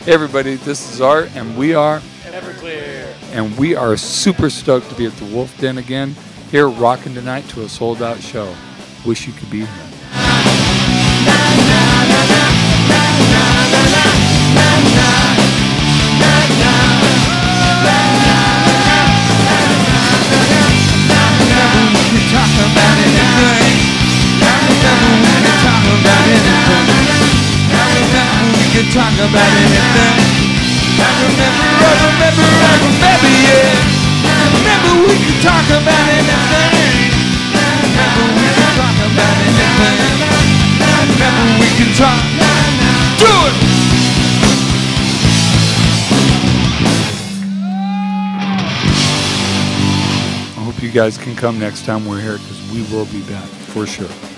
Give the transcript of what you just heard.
Hey everybody, this is Art, and we are Everclear. And we are super stoked to be at the Wolf Den again, here rocking tonight to a sold-out show. Wish you could be here. Talk about anything. I remember, yeah. Remember we could talk about anything. Remember we could talk about anything. Remember we could talk. Do it! I hope you guys can come next time we're here, because we will be back for sure.